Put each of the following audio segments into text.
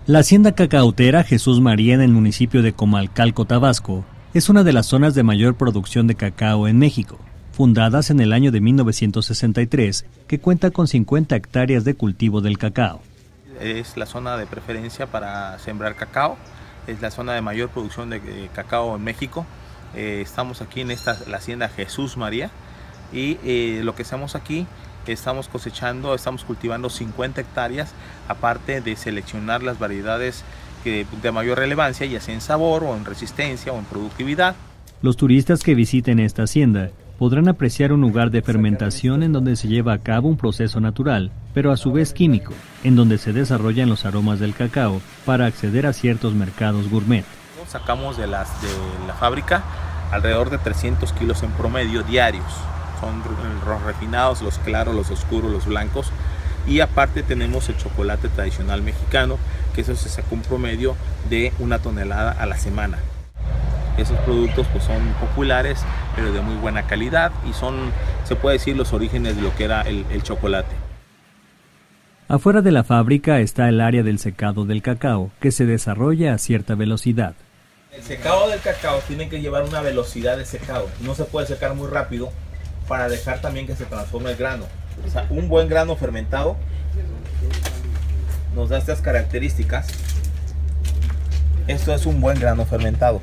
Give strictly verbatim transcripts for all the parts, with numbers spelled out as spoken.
La hacienda cacautera Jesús María en el municipio de Comalcalco, Tabasco, es una de las zonas de mayor producción de cacao en México, fundadas en el año de mil novecientos sesenta y tres, que cuenta con cincuenta hectáreas de cultivo del cacao. Es la zona de preferencia para sembrar cacao, es la zona de mayor producción de, de cacao en México. Eh, estamos aquí en esta, la hacienda Jesús María, y eh, lo que hacemos aquí, estamos cosechando, estamos cultivando cincuenta hectáreas, aparte de seleccionar las variedades que, de mayor relevancia, ya sea en sabor o en resistencia o en productividad. Los turistas que visiten esta hacienda podrán apreciar un lugar de fermentación en donde se lleva a cabo un proceso natural, pero a su vez químico, en donde se desarrollan los aromas del cacao para acceder a ciertos mercados gourmet. Sacamos de, las, de la fábrica alrededor de trescientos kilos en promedio diarios. Son los refinados, los claros, los oscuros, los blancos. Y aparte tenemos el chocolate tradicional mexicano, que eso se saca un promedio de una tonelada a la semana. Esos productos pues son populares, pero de muy buena calidad, y son, se puede decir, los orígenes de lo que era el, el chocolate. Afuera de la fábrica está el área del secado del cacao, que se desarrolla a cierta velocidad. El secado del cacao tiene que llevar una velocidad de secado, no se puede secar muy rápido para dejar también que se transforme el grano. O sea, un buen grano fermentado nos da estas características. Esto es un buen grano fermentado.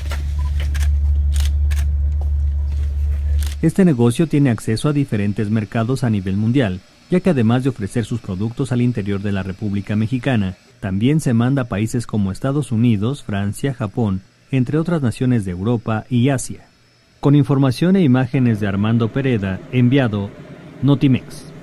Este negocio tiene acceso a diferentes mercados a nivel mundial, ya que además de ofrecer sus productos al interior de la República Mexicana, también se manda a países como Estados Unidos, Francia, Japón, entre otras naciones de Europa y Asia. Con información e imágenes de Armando Pereda, enviado Notimex.